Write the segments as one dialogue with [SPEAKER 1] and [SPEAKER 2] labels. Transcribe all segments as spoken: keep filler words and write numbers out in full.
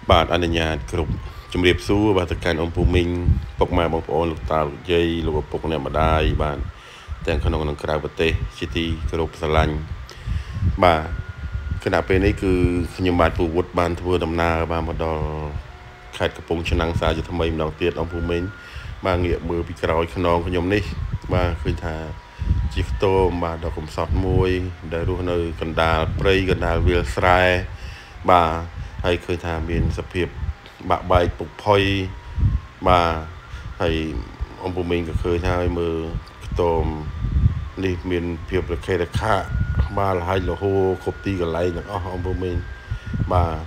[SPEAKER 1] បាទអនុញ្ញាតគ្រប់ជំរាបសួរបាទទៅកាន់អង្គពូមីងពុកម៉ែបងប្អូនលោកតាលោកយាយលោកឪពុកអ្នកម្ដាយបាទទាំងក្នុងនិងក្រៅប្រទេសជាទីគោរពស្រឡាញ់បាទគណៈពេលនេះគឺខ្ញុំបាទពូវុឌ្ឍបានធ្វើដំណើរបាទមកដល់ខេត្តកំពង់ឆ្នាំងសាជាថ្មីម្ដងទៀតអង្គពូមីងបាទងាកមើលពីក្រោយខ្នងខ្ញុំនេះបាទឃើញថាជាខ្ទមបាទដ៏កំសត់មួយដែលរស់នៅកណ្ដាលព្រៃកណ្ដាលវាលស្រែបាទហើយឃើញថាមានសភាពបាក់បែកពុកផុយបាទហើយអង្គពូមីងក៏ឃើញហើយមើលខ្ទមនេះមានភាពរខេរខៈបាទលហើយលហូគ្រប់ទីកន្លែងទាំងអស់អង្គពូមីងបាទ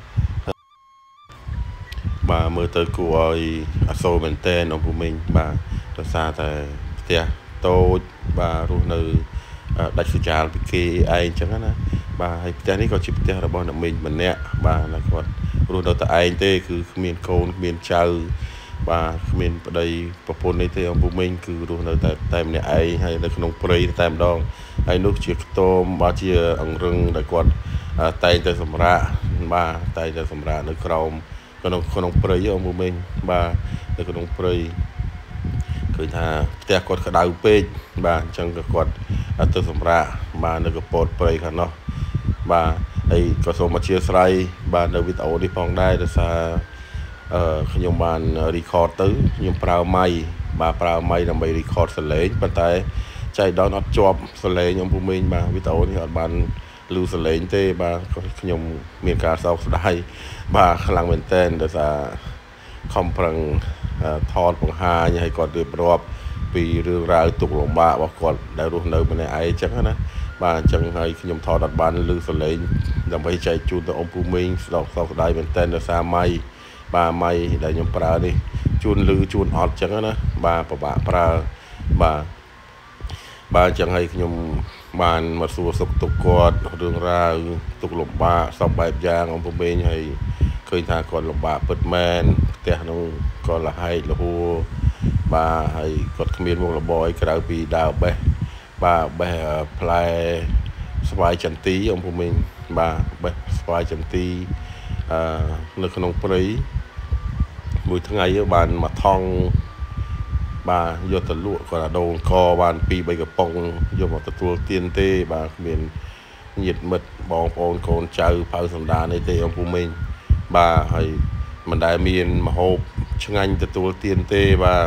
[SPEAKER 1] បាទមើលទៅគួរឲ្យអាសូរមែនតើអង្គពូមីងបាទដោយសារតែផ្ទះតូចបាទរស់នៅដាច់ស្រយាលពីគេឯងអញ្ចឹងណាបាទហើយផ្ទះនេះក៏ជាផ្ទះរបស់អ្នកមីងម្នាក់បាទគាត់រស់នៅតែឯងទេគឺគ្មានកូនគ្មានចៅបាទគ្មានប្តីប្រពន្ធនេះទេអង្គពូមីងគឺរស់នៅតែតែម្នាក់ឯងហើយនៅក្នុងព្រៃតែម្ដងហើយនោះជាខ្ទមបាទជាអង្រឹងដែលគាត់តែងតែសម្រាកបាទតែងតែសម្រាកនៅក្រោមក្នុងក្នុងព្រៃអង្គពូមីងបាទនៅក្នុងព្រៃឃើញថាផ្ទះគាត់ក្តៅពេកបាទអញ្ចឹងក៏គាត់ទៅសម្រាកបាទនៅកពតព្រៃខាងនោះបាទហើយក៏សូមអធិស្ឋានបាទនៅវីដេអូនេះផងដែរដោយសារអឺខ្ញុំបាន record ទៅខ្ញុំប្រើម៉ៃបាទប្រើម៉ៃដើម្បី record សលេងប៉ុន្តែចៃដន្យអត់ជាប់សលេងអង្គពូមីងបាទវីដេអូនេះអត់បានឮសលេងទេបាទខ្ញុំមានការសោកស្ដាយបាទខ្លាំងមែនទែនដោយសារខំប្រឹងថតបង្ហាញឲ្យគាត់រៀបរាប់ពីរឿងរ៉ាវទុក្ខលំបាករបស់គាត់ដែលរស់នៅម្នាក់ឯងអញ្ចឹងណាបាទអញ្ចឹងហើយខ្ញុំថតអត់បានឮសលេងដើម្បីចែកជូនទៅអង្គពូមីងស្ដោកសោកស្ដាយមែនទែនដោយសារម៉ៃបាទម៉ៃដែលខ្ញុំប្រើនេះជូនឮជូនអត់អញ្ចឹងណាបាទពិបាកប្រើបាទបាទអញ្ចឹងហើយខ្ញុំបានមកសួរសុខទុក្ខគាត់រឿងរ៉ាវទុក្ខលំបាកសពបែបយ៉ាងអង្គពូមីងហើយឃើញថាគាត់លំបាកពិតមែនផ្ទះនោះក៏លហែកលហួរបាទហើយគាត់គ្មានមុខរបរអីក្រៅពីដើរបេះបាទបេះផ្លែស្វាយចន្ទីអង្គពូមីងបាទបេះស្វាយចន្ទីអឺនៅក្នុងព្រៃមួយថ្ងៃបានមួយថងបាទយកទៅលក់គាត់អាដូងកបានពីរបីកំប៉ុងយកមកទទួលទានទេបាទគ្មានញាតិមិត្តបងប្អូនកូនចៅផៅសំដានអីទេអង្គពូមីងបាទហើយមិនដែលមានមហូបឆ្ងាញ់ទទួលទានទេបាទ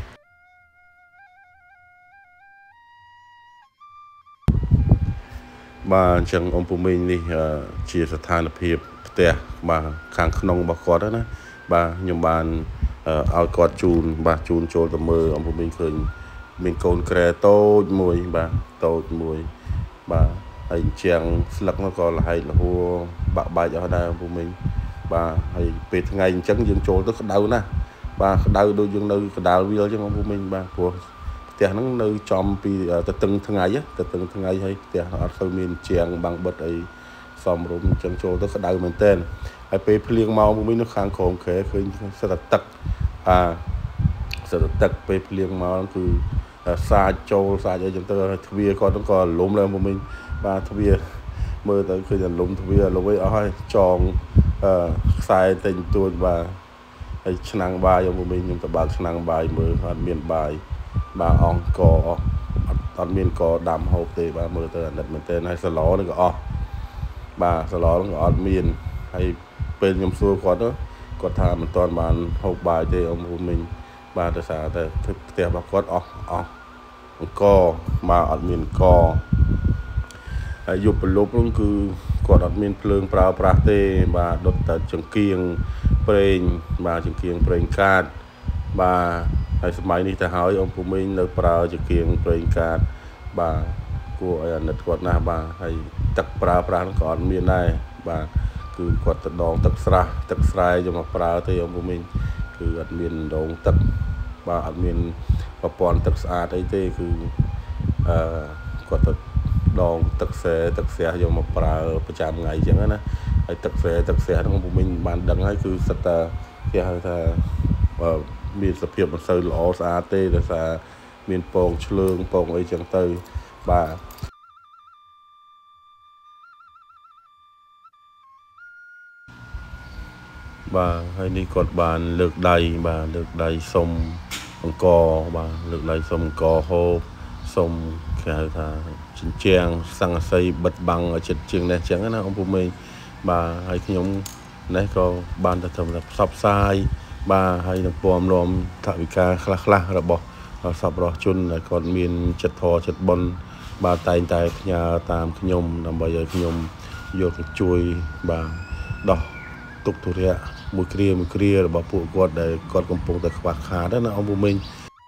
[SPEAKER 1] បាទអញ្ចឹងអង្គពូមីងនេះជាស្ថានភាពផ្ទះបាទខាងក្នុងរបស់គាត់ណាបាទខ្ញុំបានឲ្យគាត់ជូនបាទជូនចូលទៅមើលអង្គពូមីងឃើញមានកូនក្រែតូចមួយបាទតូចមួយបាទហើយជាងស្លឹកនោះក៏លហែកលហួរបាក់បែកអស់ដែរអង្គពូមីងបាទហើយពេលថ្ងៃអញ្ចឹងយើងចូលទៅក្តៅណាស់បាទក្តៅដូចយើងនៅកណ្ដាលវាលអញ្ចឹងអង្គពូមីងបាទព្រោះផ្ទះហ្នឹងនៅចំពីទៅតឹងថ្ងៃទៅតឹងថ្ងៃហើយផ្ទះអត់សូវមានជាងបាំងបិទអីសំរុំអញ្ចឹងចូលទៅក្តៅមែនទែនហើយពេលភ្លៀងមកអង្គពូមីងនៅខាងក្រោមខែឃើញសិតតែទឹកអាសិតតែទឹកពេលភ្លៀងមកគឺសាចចូលសាចអីចឹងទៅទ្វារគាត់ហ្នឹងក៏លំឡើងអង្គពូមីងបាទទ្វារមើលទៅឃើញតែលំទ្វារលំអីអស់ហើយចងអឺខ្សែតែងទួចបាទហើយឆ្នាំងបាយអង្គពូមីងខ្ញុំទៅបើកឆ្នាំងបាយមើលអត់មានបាយបាទអង្គអស់អត់អត់មានកដាំហូបទេបាទមើលទៅអាណិតមែនទែនហើយសឡនឹងក៏អស់បាទសឡនឹងក៏អត់មានហើយពេលខ្ញុំសួរគាត់គាត់ថាមិនទាន់បានហូបបាយទេអង្គពូមីងបាទដោយសារតែផ្ទះរបស់គាត់អស់អស់អង្គបាទអត់មានអង្គហើយយប់ប្រលប់នោះគឺគាត់អត់មានភ្លើងប្រើប្រាស់ទេបាទដុតតែចង្គៀងប្រេងបាទចង្គៀងប្រេងកាតបាទហើយសម័យនេះទៅហើយអង្គពូមីងនៅប្រើចង្គៀងប្រេងកាតបាទគួរឲ្យអាណិតគាត់ណាស់បាទហើយទឹកប្រើប្រាស់ក៏អត់មានដែរបាទគឺគាត់ទៅដងទឹកស្រះទឹកស្រែយកមកប្រើទេអង្គពូមីងគឺអត់មានដងទឹកបាទអត់មានប្រព័ន្ធទឹកស្អាតអីទេគឺអឺគាត់ទៅដងទឹកស្រែទឹកស្រះយកមកប្រើប្រចាំថ្ងៃអញ្ចឹងណាហើយទឹកស្រែទឹកស្រះហ្នឹងពូមីងបានដឹងហើយគឺសិតតែគេហៅថាមានសភាពមិនសូវល្អស្អាតទេដោយសារមានពងឆ្លើងពងអីចឹងទៅបាទបាទហើយនេះគាត់បានលើកដៃបាទលើកដៃសុំអង្គបាទលើកដៃសុំអង្គហូបសុំគេហៅថាជញ្ជាំងសង្កសីបិទបាំងឲ្យចិត្តជាងនេះចឹងណាអង្គពុំមេបាទហើយខ្ញុំនេះក៏បានទៅធ្វើផ្សព្វផ្សាយបាទហើយនឹងពំនាំថវិកាខ្លះខ្លះរបស់សប្បុរសជនដែលគាត់មានចិត្តធម៌ចិត្តបុណ្យបាទតែងតែផ្ញើតាមខ្ញុំដើម្បីឲ្យខ្ញុំយកទៅជួយបាទដោះទុកទុរៈមួយគ្រាមួយគ្រារបស់ពួកគាត់ដែលគាត់កំពុងតែខ្វះខាតណាអង្គពុំមេ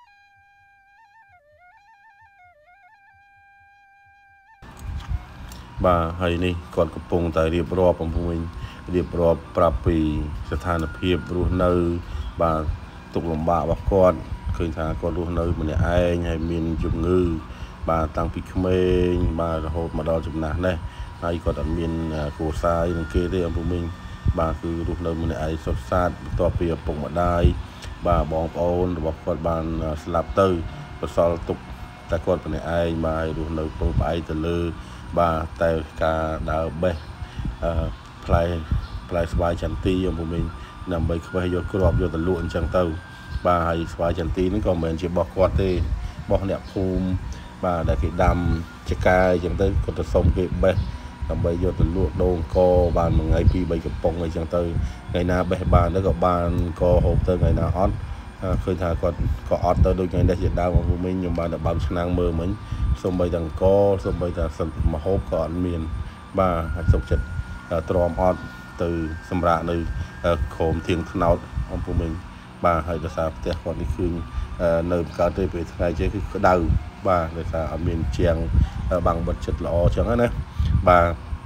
[SPEAKER 1] បាទហើយនេះគាត់កំពុងតែរៀបរាប់អំពីរៀបរាប់ប្រាប់ពីស្ថានភាពរស់នៅបាទទុកលំបាករបស់គាត់ឃើញថាគាត់រស់នៅម្នាក់ឯងហើយមានជំងឺបាទតាំងពីក្មេងបាទរហូតមកដល់ចំណាស់នេះហើយគាត់អត់មានគ្រួសារនឹងគេទេអំពីមិញបាទគឺរស់នៅម្នាក់ឯងសុទ្ធសាធបន្ទាប់ពីឪពុកម្ដាយបាទបងប្អូនរបស់គាត់បានស្លាប់ទៅបន្សល់ទុកតែគាត់ម្នាក់ឯងបាទរស់នៅពឹងផ្អែកទៅលើបាទតែការដើរបេះអឺផ្លែផ្លែស្វាយចន្ទីអំពុំវិញដើម្បីខ្វះយកគ្រាប់យកទៅលក់អញ្ចឹងទៅបាទហើយស្វាយចន្ទីហ្នឹងក៏មិនមែនជារបស់គាត់ទេរបស់អ្នកភូមិបាទដែលគេដាំចកាអញ្ចឹងទៅគាត់ទៅសុំគេបេះដើម្បីយកទៅលក់ដូរអង្គបានមួយថ្ងៃពីរបីកំប៉ុងអីចឹងទៅថ្ងៃណាបេះបានទៅក៏បានកហូបទៅថ្ងៃណាអត់ឃើញថាគាត់ក៏អត់ទៅដូចថ្ងៃនេះជាដើមអំពុំវិញខ្ញុំបានទៅបើកឆ្នាំងមើលមិញសូម្បីតែអង្គសូម្បីតែមហូបក៏អត់មានបាទហើយសុខចិត្តទ្រាំអត់ទៅសម្រាប់នៅក្រោមធាងថ្នោតអំពុំវិញបាទហើយដោយសារផ្ទះគាត់នេះគឺនៅកើតទេពេលថ្ងៃជិះគឺក្តៅបាទដោយសារអត់មានជាងបាំងបិទចិត្តល្អអញ្ចឹងណាបាទ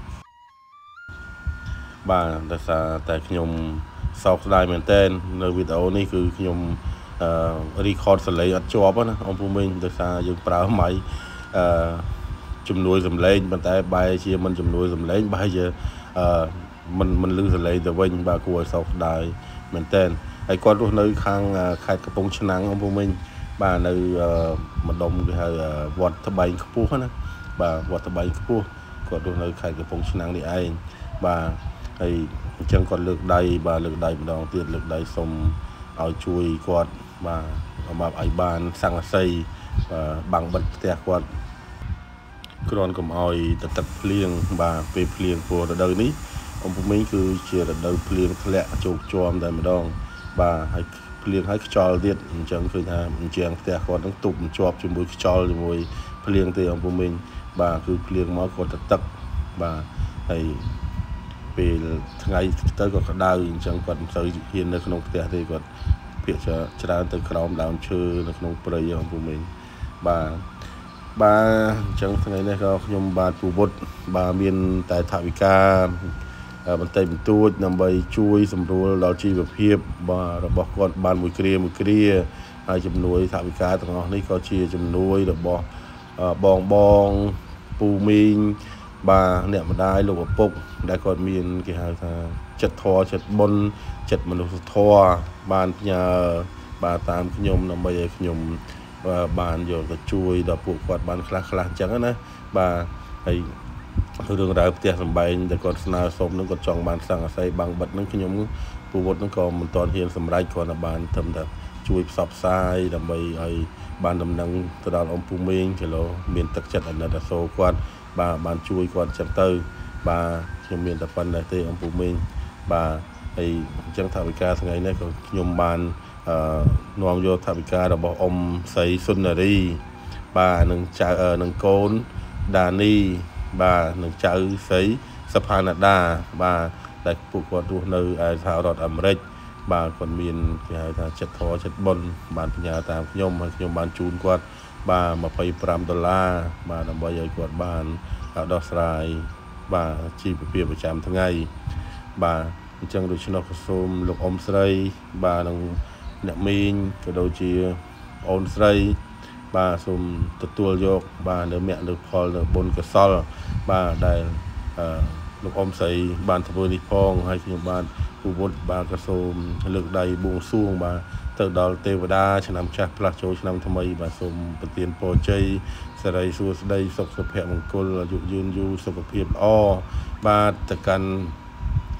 [SPEAKER 1] បាទដោយសារតែខ្ញុំសោកស្ដាយមែនតើនៅវីដេអូនេះគឺខ្ញុំអឺ record សលេងអត់ជាប់ណាអំពុំវិញដោយសារយើងប្រើម៉ៃអឺជំនួយសំឡេងប៉ុន្តែបែរជាមិនជំនួយសំឡេងបែរជាអឺមិនមិនលឺសំឡេងទៅវិញបាទគួរឲ្យសោកស្ដាយមែនតើហើយគាត់រស់នៅខាងខេត្តកំពង់ឆ្នាំងអំពុំវិញបាទនៅម្ដុំគេហៅវត្តត្បែងខ្ពស់ណាបាទវត្តត្បែងខ្ពស់គាត់រស់នៅខេត្តកំពង់ឆ្នាំងនេះឯងបាទហើយអញ្ចឹងគាត់លើកដៃបាទលើកដៃម្ដងទៀតលើកដៃសុំឲ្យជួយគាត់បាទបាទឲ្យបានសង្កសីបាំងបិទផ្ទះគាត់គ្រាន់កុំឲ្យទឹកទឹកភ្លៀងបាទពេលភ្លៀងព្រោះរដូវនេះអំពុំវិញគឺជារដូវភ្លៀងធ្លាក់ជោគជាំតែម្ដងបាទហើយភ្លៀងហើយខ្យល់ទៀតអញ្ចឹងឃើញថាអញ្ចឹងផ្ទះគាត់នឹងទប់ជាប់ជាមួយខ្យល់ជាមួយភ្លៀងទេអំពុំវិញបាទគឺភ្លៀងមកគាត់ទៅទឹកបាទហើយពេលថ្ងៃទៅក៏ក្តៅអញ្ចឹងគាត់មិនសូវហ៊ាននៅក្នុងផ្ទះទេគាត់ភាកច្រើនទៅក្រោមដើមឈើនៅក្នុងព្រៃអំពុំវិញបាទបាទអញ្ចឹងថ្ងៃនេះក៏ខ្ញុំបាទពូវុតបាទមានតែថវិកាបន្តិចបន្តួចដើម្បីជួយសម្រួលដល់ជីវភាពបាទរបស់គាត់បានមួយគ្រាមួយគ្រាហើយជំនួយថវិកាទាំងអស់នេះក៏ជាជំនួយរបស់បងបងពូមីងបាទអ្នកម្ដាយលោកឪពុកដែលគាត់មានគេហៅថាចិត្តធម៌ចិត្តបុណ្យចិត្តមនុស្សធម៌បានផ្ញើបាទតាមខ្ញុំដើម្បីឲ្យខ្ញុំបានយកទៅជួយដល់ពួកគាត់បានខ្លះខ្លះអញ្ចឹងណាបាទហើយរឿងរ៉ាវផ្ទះសម្បែងដែលគាត់ស្នើសុំនឹងគាត់ចង់បានសង្កសីបាំងបិទនឹងខ្ញុំពូវុតនឹងក៏មិនទាន់ហ៊ានសម្រេចគាត់តែបានត្រឹមតែជួយផ្សព្វផ្សាយដើម្បីឲ្យបានដំណឹងទៅដល់អំពូមីងគីឡូមានទឹកចិត្តអាណិតអាសូរគាត់បាទបានជួយគាត់ចឹងទៅបាទខ្ញុំមានតែប៉ុណ្្នេះទេអំពូមីងបាទហើយអញ្ចឹងថវិកាថ្ងៃនេះក៏ខ្ញុំបានអឺនាំយកថវិការបស់អ៊ំស្រីសុនារីបាទនឹងចៅនឹងកូនដានីបាទនឹងចៅស្រីសផាណាដាបាទដែលពួកគាត់រស់នៅឯសហរដ្ឋអាមេរិកបាទគាត់មានគេហៅថាចិត្តធម៌ចិត្តបុណ្យបានផ្ញើតាមខ្ញុំហើយខ្ញុំបានជូនគាត់បាទยี่สิบห้าដុល្លារបាទដើម្បីឲ្យគាត់បានដោះស្រាយបាទជីវភាពប្រចាំថ្ងៃបាទអញ្ចឹងដូច្នោះក៏សូមលោកអ៊ំស្រីបាទនឹងអ្នកមីងក៏ដូចជាអូនស្រីបាទសូមទទួលយកបាទនៅមគ្គនៅផលនៅបុណ្យកុសលបាទដែលអឺលោកអ៊ំស្រីបានធ្វើនេះផងហើយខ្ញុំបានពូវុតបាទក៏សូមលើកដៃបួងសួងបាទទៅដល់ទេវតាឆ្នាំចាស់ផ្លាស់ចូលឆ្នាំថ្មីបាទសូមប្រទានពរជ័យសិរីសួស្តីសុខសុភមង្គលអាយុយឺនយូរសុខភាពល្អបាទទៅកាន់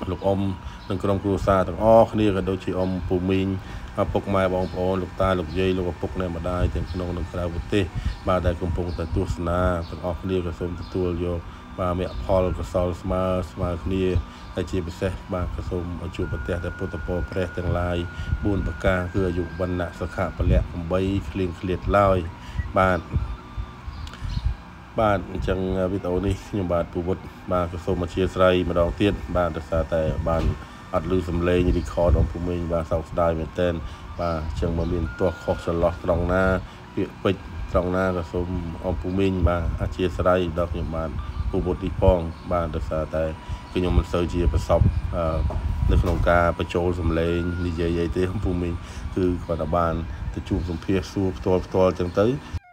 [SPEAKER 1] លោកអ៊ំនិងក្រុមគ្រួសារទាំងអស់គ្នាក៏ដូចជាអ៊ំពូមីងពុកម៉ែបងប្អូនលោកតាលោកយាយលោកឪពុកអ្នកម្ដាយទាំងក្នុងនិងក្រៅប្រទេសបាទដែលកំពុងតែទស្សនាទាំងអស់គ្នាក៏សូមទទួលយកបាទមគ្គផលកុសលស្មើស្មើគ្នាហើយជាពិសេសបាទក៏សូមជួបប្រទះតែពុទ្ធពរព្រះទាំងឡាយបួនប្រការគឺអាយុវណ្ណៈសុខៈពលៈtámគ្លៀងឃ្លាតឡើយបាទបាទអញ្ចឹងវីដេអូនេះខ្ញុំបាទពូវុឌ្ឍបាទក៏សូមអធិស្ឋានម្ដងទៀតបាទដោយសារតែបានអត់ឮសំឡេង record អំពូមីងបាទសោកស្ដាយមែនទែនបាទអញ្ចឹងបើមានទាស់ខុសចន្លោះត្រង់ណាពាក្យពេចន៍ត្រង់ណាក៏សូមអំពូមីងបាទអធិស្ឋានដល់ខ្ញុំបាទពូវុឌ្ឍនេះផងបាទដោយសារតែខ្ញុំមិនសូវជាប្រសពនៅក្នុងការបញ្ចូលសំឡេងនិយាយអីទេអំពូមីងគឺគាត់តែបានទៅជួបសម្ភាសសួរផ្ទាល់ផ្ទាល់អញ្ចឹងទៅ